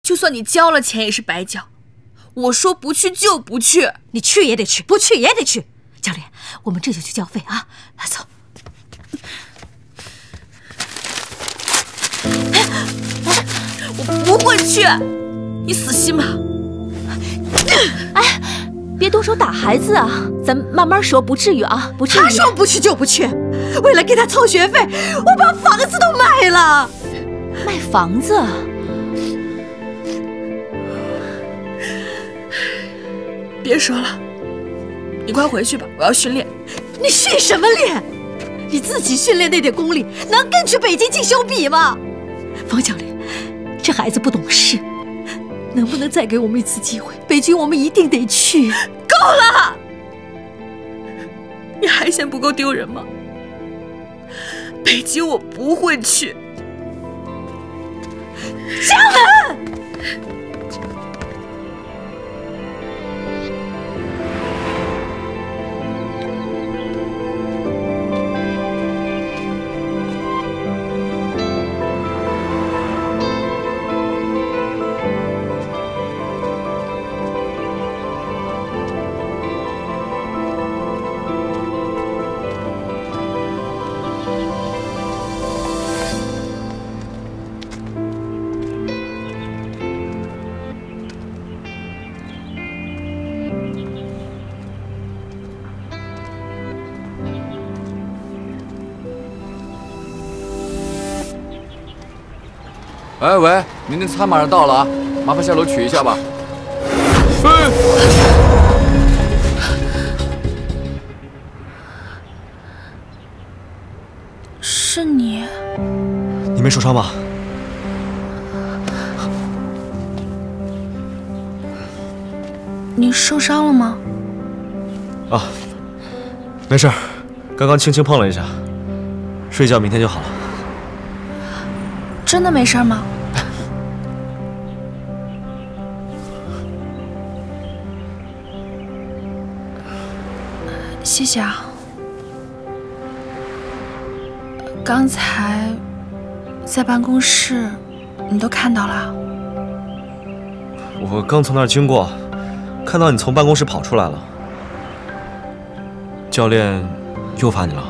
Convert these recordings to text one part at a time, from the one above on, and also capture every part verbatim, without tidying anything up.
就算你交了钱也是白交。我说不去就不去， 你去也得去，不去也得去。教练，我们这就去交费啊！来，走。 我不会去，你死心吧。 哎，别动手打孩子啊，咱慢慢说，不至于啊，不至于。 他说不去就不去，为了给他凑学费，我把房子都卖了。 卖房子？ 别说了，你快回去吧，我要训练。 你训什么练？你自己训练那点功力，能跟去北京进修比吗？方教练，这孩子不懂事，能不能再给我们一次机会？北京我们一定得去。 够了！你还嫌不够丢人吗？北京我不会去。 江门。 哎喂，您的餐马上到了啊，麻烦下楼取一下吧。哎， 是你？ 你没受伤吧？ 你受伤了吗？ 啊，没事，刚刚轻轻碰了一下，睡觉明天就好了。 真的没事吗？谢谢啊。刚才在办公室，你都看到了？ 我刚从那儿经过，看到你从办公室跑出来了。教练又罚你了？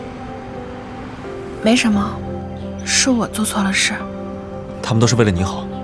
没什么，是我做错了事。 他们都是为了你好。